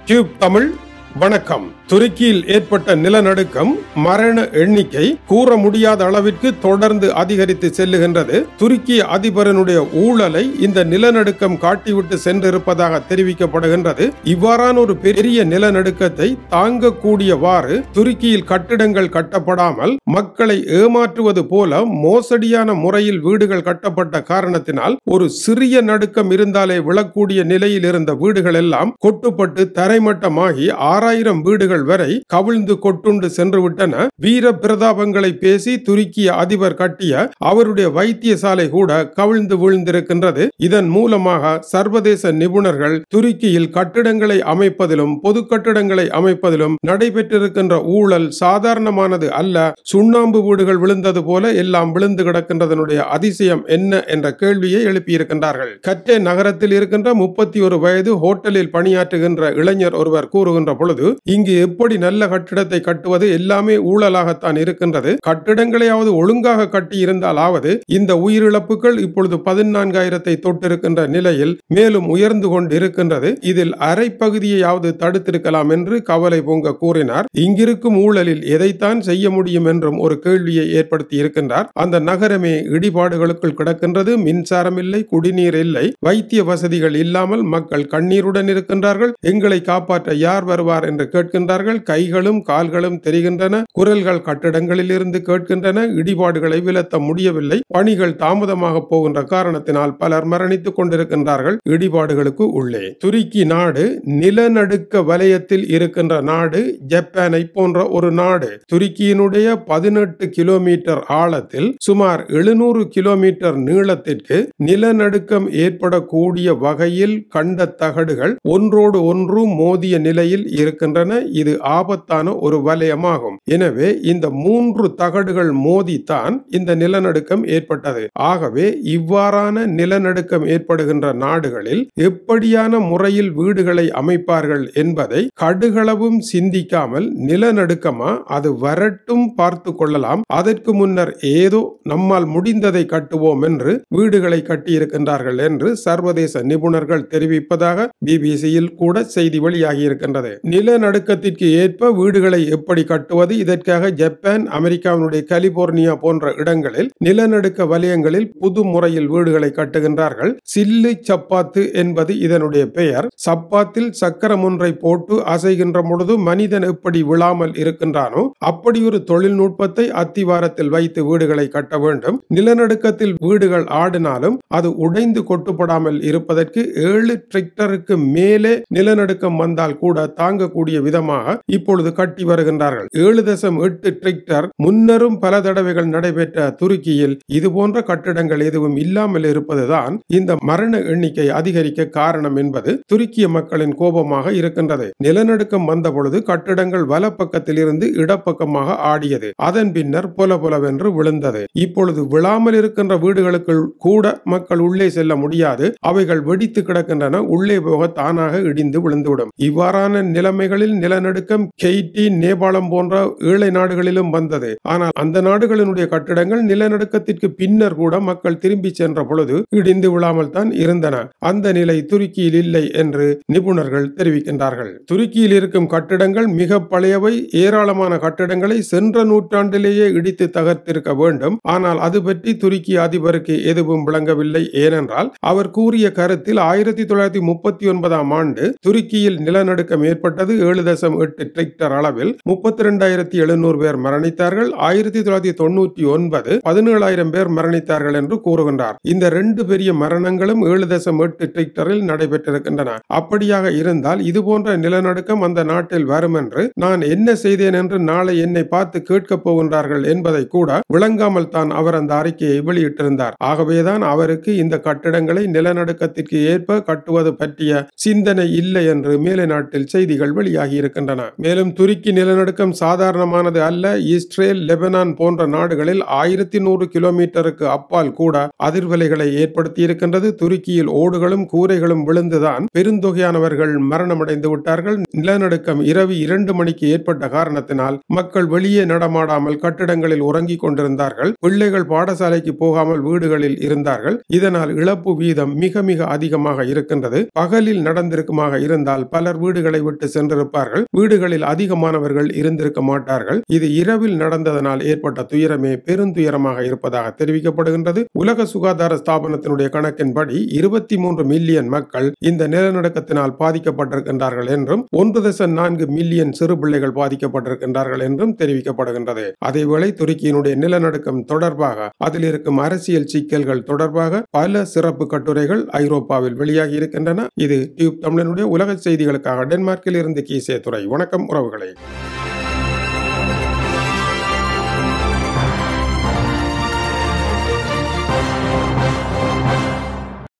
Tube Tamil வணக்கம். துருக்கியில் ஏற்பட்ட நிலநடுக்கம் மரண எண்ணிக்கை கூற முடியாத அளவிற்கு தொடர்ந்து அதிகரித்து செல்லுகின்றது. துருக்கிய அதிபரனுடைய ஊழலை இந்த நிலநடுக்கம் காட்டிவிட்டு சென்றிருப்பதாக தெரிவிக்கப்படுகின்றது. இவ்வாறான ஒரு பெரிய நிலநடுக்கத்தை தாங்கக்கூடியவாறு துருக்கியில் கட்டிடங்கள் கட்டப்படாமல் மக்களை ஏமாற்றுவது போல மோசடியான முறையில் வீடுகள் கட்டப்பட்ட காரணத்தினால் ஒரு சிறிய நடுக்கம் இருந்தாலே விழக்கூடிய நிலையில் இருந்த வீடுகள் எல்லாம் கொட்டுப்பட்டு தரைமட்டமாகி 6000 வீடுகள் வரை கவிழ்ந்து கொட்டுண்டு சென்று விட்டன. வீர பிரதாபங்களை பேசி துருக்கிய அதிபர் கட்டிய அவருடைய வைத்தியசாலை கூட கவிழ்ந்து வீழ்ந்திருக்கின்றது. இதன் மூலமாக சர்வதேச நிபுணர்கள் துருக்கியில் கட்டிடங்களை அமைப்பதிலும் பொது கட்டிடங்களை அமைப்பதிலும் நடைபெற்றிருக்கின்ற ஊழல் சாதாரணமானது அல்ல. சுண்ணாம்பு வீடுகள் விழுந்தது போல எல்லாம் விழுந்து கிடக்கின்றதனுடைய அதிசயம் என்ன என்ற கேள்வியை எழுப்பியிருக்கின்றார்கள். கட்டே நகரத்தில் இருக்கின்ற 31 வயது ஹோட்டலில் பணியாற்றுகின்ற இளைஞர் ஒருவர் கூறுகின்ற பொழுது, இங்கு எப்படி நல்ல கட்டிடத்தை கட்டுவது, எல்லாமே ஊழலாகத்தான் இருக்கின்றது. கட்டிடங்களையாவது ஒழுங்காக கட்டி இருந்தாலாவது இந்த உயிரிழப்புகள் இப்பொழுது 14,000 தொட்டிருக்கின்ற நிலையில் மேலும் உயர்ந்து கொண்டு இருக்கின்றது. இதில் அரை பகுதியையாவது தடுத்திருக்கலாம் என்று கவலை பொங்க கூறினார். இங்கிருக்கும் ஊழலில் எதைத்தான் செய்ய முடியும் என்றும் ஒரு கேள்வியை ஏற்படுத்தி இருக்கின்றார். அந்த நகரமே இடிபாடுகளுக்குள் கிடக்கின்றது. மின்சாரம் இல்லை, குடிநீர் இல்லை, வைத்திய வசதிகள் இல்லாமல் மக்கள் கண்ணீருடன் இருக்கின்றார்கள். எங்களை காப்பாற்ற யார் வருவார் என்று கேட்கின்றார்கள். கைகளும் கால்களும் தெரிகின்றன. குரல்கள் கட்டிடங்களில் இருந்து கேட்கின்றன. இடிபாடுகளை விலத்த முடியவில்லை. பணிகள் தாமதமாக போகின்ற காரணத்தினால் பலர் மரணித்துக் கொண்டிருக்கின்றார்கள் இடிபாடுகளுக்கு உள்ளே. துருக்கி நாடு நிலநடுக்க வலயத்தில் இருக்கின்ற நாடு. ஜப்பானை போன்ற ஒரு நாடு. துருக்கியினுடைய 18 கிலோமீட்டர் ஆழத்தில் சுமார் 700 கிலோமீட்டர் நீளத்திற்கு நிலநடுக்கம் ஏற்படக்கூடிய வகையில் கண்ட தகடுகள் ஒன்றோடு ஒன்று மோதிய நிலையில் இருக்கின்றன. இது ஆபத்தான ஒரு வலயமாகும். எனவே இந்த 3 தகடுகள் மோதித்தான் இந்த நிலநடுக்கம் ஏற்பட்டது. ஆகவே இவ்வாறான நிலநடுக்கம் ஏற்படுகின்ற நாடுகளில் எப்படியான முறையில் வீடுகளை அமைப்பார்கள் என்பதை கடுகளவும் சிந்திக்காமல் நிலநடுக்கமா அது வரட்டும் பார்த்து கொள்ளலாம், அதற்கு முன்னர் ஏதோ நம்மால் முடிந்ததை கட்டுவோம் என்று வீடுகளை கட்டியிருக்கின்றார்கள் என்று சர்வதேச நிபுணர்கள் தெரிவிப்பதாக பிபிசியில் கூட செய்தி வெளியாகி இருக்கின்றது. நிலநடுக்கத்திற்கு ஏற்ப வீடுகளை எப்படி கட்டுவது? இதற்காக ஜப்பான், அமெரிக்காவினுடைய கலிபோர்னியா போன்ற இடங்களில் நிலநடுக்க வலயங்களில் புது முறையில் வீடுகளை கட்டுகின்றார்கள். சில்லு சப்பாத்து என்பது இதனுடைய பெயர். சப்பாத்தில் சக்கரம் ஒன்றை போட்டு அசைகின்ற பொழுது மனிதன் எப்படி விழாமல் இருக்கின்றானோ அப்படி ஒரு தொழில்நுட்பத்தை அத்திவாரத்தில் வைத்து வீடுகளை கட்ட வேண்டும். நிலநடுக்கத்தில் வீடுகள் ஆடினாலும் அது உடைந்து கொட்டுப்படாமல் இருப்பதற்கு 7 ரிக்டருக்கு மேலே நிலநடுக்கம் வந்தால் கூட தாங்கக்கூடிய விதமாக இப்பொழுது கட்டி வருகின்றார்கள். 7.8 ரிக்டர் முன்னரும் பல தடவைகள் நடைபெற்ற துருக்கியில் இதுபோன்ற கட்டிடங்கள் எதுவும் இல்லாமல் இருப்பதுதான் இந்த மரண எண்ணிக்கை அதிகரிக்க காரணம் என்பது துருக்கிய மக்களின் கோபமாக இருக்கின்றது. நிலநடுக்கம் வந்த பொழுது கட்டிடங்கள் வலப்பக்கத்தில் இருந்து இடப்பக்கமாக ஆடியது. அதன் பின்னர் பொலவென்று விழுந்தது. இப்பொழுது விழாமல் இருக்கின்ற வீடுகளுக்குள் கூட மக்கள் உள்ளே செல்ல முடியாது. அவைகள் வெடித்து கிடக்கின்றன. உள்ளே போக தானாக இடிந்து விழுந்துவிடும். இவ்வாறான நிலைமைகளில் நிலநடுக்கம் ஹெய்ட்டி, நேபாளம் போன்ற ஏழை நாடுகளிலும் வந்தது. ஆனால் அந்த நாடுகளினுடைய கட்டிடங்கள் நிலநடுக்கத்திற்கு பின்னர் கூட மக்கள் திரும்பி சென்ற பொழுது இடிந்து விழாமல் தான் இருந்தன. அந்த நிலை துருக்கியில் இல்லை என்று நிபுணர்கள் தெரிவிக்கின்றார்கள். துருக்கியில் இருக்கும் கட்டிடங்கள் மிக பழையவை. ஏராளமான கட்டிடங்களை சென்ற நூற்றாண்டிலேயே இடித்து தகர்த்திருக்க வேண்டும். ஆனால் அது பற்றி துருக்கிய அதிபருக்கு எதுவும் விளங்கவில்லை. ஏனென்றால் அவர் கூறிய கருத்தில் 1939ஆம் ஆண்டு துருக்கியில் நிலநடுக்கம் ஏற்பட்டது. 7.8 ரிக்டர் அளவில் 32,700 பேர் மரணித்தார்கள். 1999 17,000 பேர் மரணித்தார்கள் என்று கூறுகின்றார். இந்த 2 பெரிய மரணங்களும் 7.8 ரிக்டரில் நடைபெற்றிருக்கின்றன. அப்படியாக இருந்தால் இதுபோன்ற நிலநடுக்கம் அந்த நாட்டில் வரும் என்று நான் என்ன செய்தேன் என்று நாளை என்னை பார்த்து கேட்கப் போகின்றார்கள் என்பதை கூட விளங்காமல் தான் அவர் அந்த அறிக்கையை வெளியிட்டிருந்தார். ஆகவேதான் அவருக்கு இந்த கட்டிடங்களை நிலநடுக்கத்திற்கு ஏற்ப கட்டுவது பற்றிய சிந்தனை இல்லை என்று மேலை நாட்டில் செய்திகள் வெளியாகி இருக்கின்றன. மேலும் துருக்கி நிலநடுக்கம் சாதாரணமானது அல்ல. இஸ்ரேல், லெபனான் போன்ற நாடுகளில் 1100 கிலோமீட்டருக்கு அப்பால் கூட அதிர்வலைகளை ஏற்படுத்தி இருக்கின்றது. துருக்கியில் ஓடுகளும் கூரைகளும் விழுந்துதான் பெருந்தொகையானவர்கள் மரணமடைந்து விட்டார்கள். நிலநடுக்கம் இரவு 2 மணிக்கு ஏற்பட்ட காரணத்தினால் மக்கள் வெளியே நடமாடாமல் கட்டிடங்களில் உறங்கிக் கொண்டிருந்தார்கள். பிள்ளைகள் பாடசாலைக்கு போகாமல் வீடுகளில் இருந்தார்கள். இதனால் இழப்பு வீதம் மிக மிக அதிகமாக இருக்கின்றது. பகலில் நடந்திருக்குமாக இருந்தால் பலர் வீடுகளை விட்டு சென்றிருப்பார்கள். வீடுகளில் அதிகமானவர்கள் இருந்திருக்க மாட்டார்கள். இது இரவில் நடந்ததனால் ஏற்பட்ட துயரமே பெருந்துயரமாக இருப்பதாக தெரிவிக்கப்படுகின்றது. உலக சுகாதார ஸ்தாபனத்தினுடைய கணக்கின்படி 23 மில்லியன் மக்கள் இந்த நிலநடுக்கத்தினால் பாதிக்கப்பட்டிருக்கின்றார்கள் என்றும் 1.4 மில்லியன் சிறு பிள்ளைகள் பாதிக்கப்பட்டிருக்கின்றார்கள் என்றும் தெரிவிக்கப்படுகின்றது. அதேவேளை துருக்கியினுடைய நிலநடுக்கம் தொடர்பாக அதில் இருக்கும் அரசியல் சிக்கல்கள் தொடர்பாக பல சிறப்பு கட்டுரைகள் ஐரோப்பாவில் வெளியாகி இருக்கின்றன. இது டியூப் தமிழனுடைய உலக செய்திகளுக்காக டென்மார்க்கில் இருந்து கீசே துறை. வணக்கம் உறவுகளே.